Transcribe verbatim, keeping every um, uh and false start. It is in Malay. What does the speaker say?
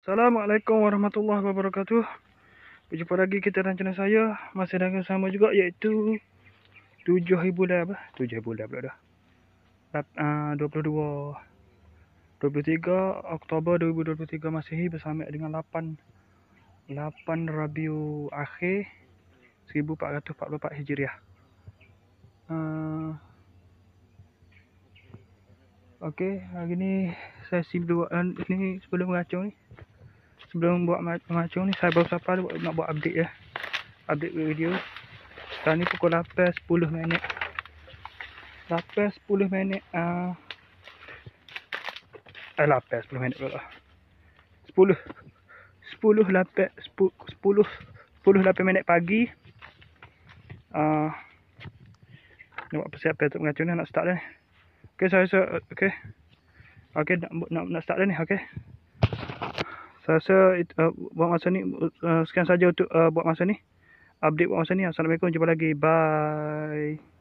Assalamualaikum warahmatullahi wabarakatuh. Berjumpa lagi kita dan channel saya. Masih dengan sama juga, iaitu tujuh ribu dah apa? tujuh ribu dah pula dah. Uh, dua puluh dua dua puluh tiga Oktober dua ribu dua puluh tiga Masihi bersama dengan lapan lapan Rabiul Akhir seribu empat ratus empat puluh empat Hijriah. Uh, Okey, hari ni saya sibuk uh, ni sebelum mengacung ni. Sebelum buat mengacung ni, saya baru sampai nak buat update ya. Update video. Sekarang ni pukul lapan sepuluh minit. lapan sepuluh minit. Uh, eh, lapan sepuluh minit pula. sepuluh. sepuluh lapan sepuluh sepuluh lapan minit pagi. Uh, nak buat persiapan untuk mengacung ni, nak start dah. Okey, saya rasa okey. Okey, nak, nak nak start dah ni. Okey. Saya rasa uh, buat masa ni uh, sekian saja untuk uh, buat masa ni. Update buat masa ni. Assalamualaikum, jumpa lagi. Bye.